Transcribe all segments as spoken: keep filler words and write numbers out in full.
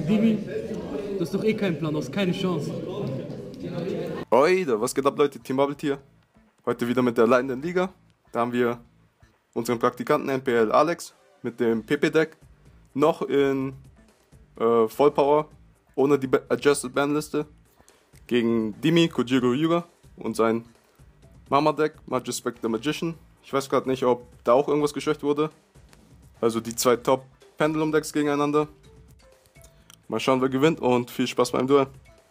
Dimi, du hast doch eh keinen Plan, du hast keine Chance. Oida, was geht ab, Leute? Team Bubble hier. Heute wieder mit der leitenden Liga. Da haben wir unseren Praktikanten N P L Alex mit dem P P-Deck noch in äh, Vollpower, ohne die Adjusted Bandliste, gegen Dimi Kojiro Yuga und sein Mama-Deck, Majespect the Magician. Ich weiß gerade nicht, ob da auch irgendwas geschwächt wurde. Also die zwei Top-Pendulum-Decks gegeneinander. Mal schauen, wer gewinnt und viel Spaß beim Duell.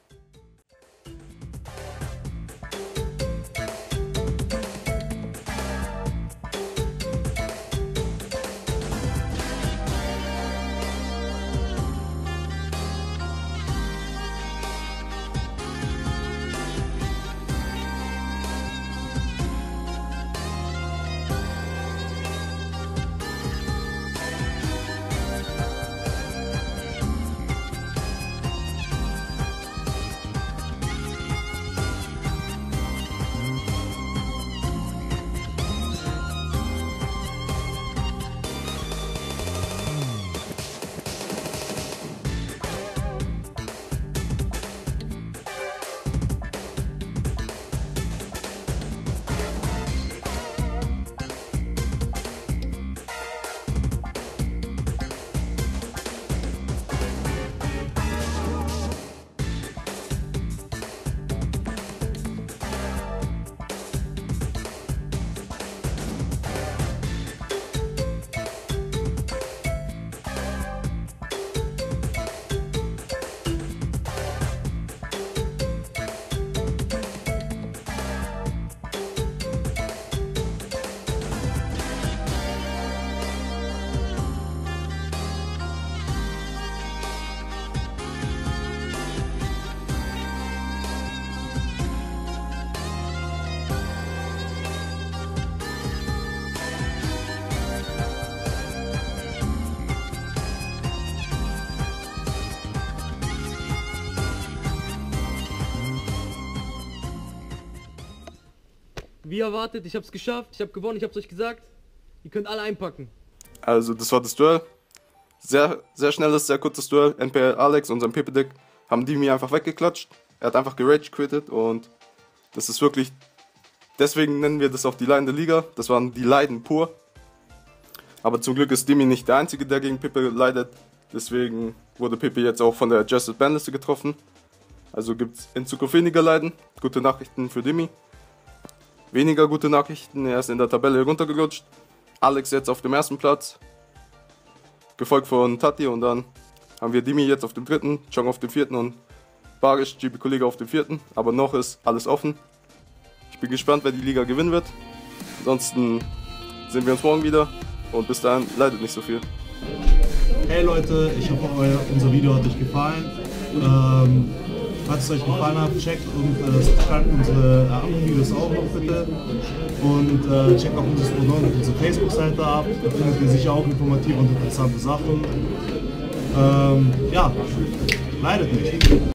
Wie erwartet, ich hab's geschafft, ich hab gewonnen, ich hab's euch gesagt. Ihr könnt alle einpacken. Also das war das Duell. Sehr, sehr schnelles, sehr kurzes Duell. N P L Alex und sein P P-Deck haben Dimi einfach weggeklatscht. Er hat einfach gerage-quittet und das ist wirklich, deswegen nennen wir das auch die leidende Liga. Das waren die Leiden pur. Aber zum Glück ist Dimi nicht der Einzige, der gegen Pepe leidet. Deswegen wurde Pepe jetzt auch von der Adjusted Bandliste getroffen. Also gibt es in Zukunft weniger Leiden. Gute Nachrichten für Dimi. Weniger gute Nachrichten, er ist in der Tabelle runtergerutscht. Alex jetzt auf dem ersten Platz, gefolgt von Tati, und dann haben wir Dimi jetzt auf dem dritten, Chong auf dem vierten und Barisch, G P-Kollege auf dem vierten. Aber noch ist alles offen. Ich bin gespannt, wer die Liga gewinnen wird. Ansonsten sehen wir uns morgen wieder und bis dahin leidet nicht so viel. Hey Leute, ich hoffe, euer, unser Video hat euch gefallen. Ähm, Falls es euch gefallen hat, checkt und äh, subscribt unsere äh, anderen Videos auch noch bitte. Und äh, checkt auch unsere, unsere Facebook-Seite ab, da findet ihr sicher auch informative und interessante Sachen. Ähm, ja, leidet nicht.